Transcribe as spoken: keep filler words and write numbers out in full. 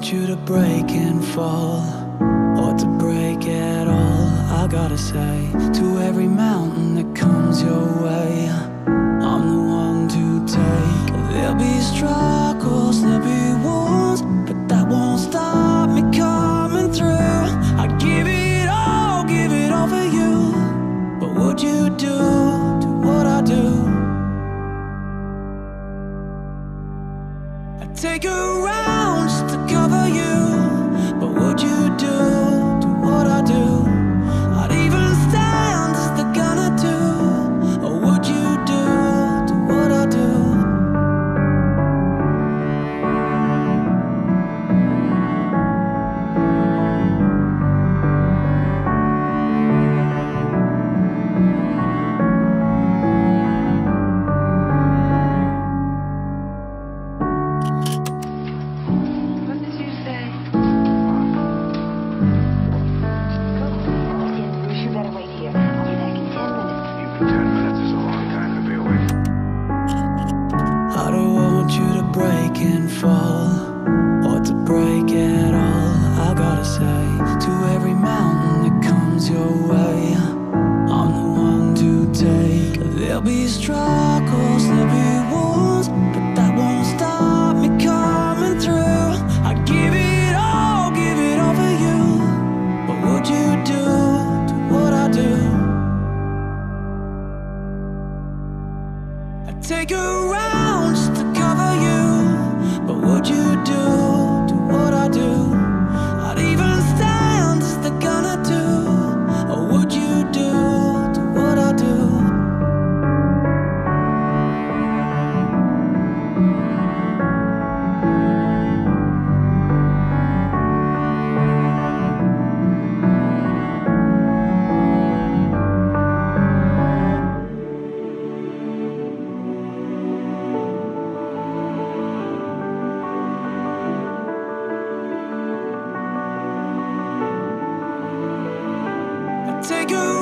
want you to break and fall, or to break at all. I gotta say, to every mountain that comes your way, I'm the one to take. There'll be struggles, there'll be wounds, but that won't stop me coming through. I give it all, give it all for you. But would you do, do what I do? I'd take a round just to cover you. But would you do, do what I do? I'd even stand as they're gonna do. Or would you do, do what I do? Break and fall, or to break at all. I gotta say, to every mountain that comes your way, I'm the one to take. There'll be struggles, there'll be wounds, but that won't stop me coming through. I give it all, give it all for you. But would you do, do what I do? I'd take a round just to cover you. But would you do, do what I do? I'd even stand as they're gonna do. Or would you do, do what I do? Take a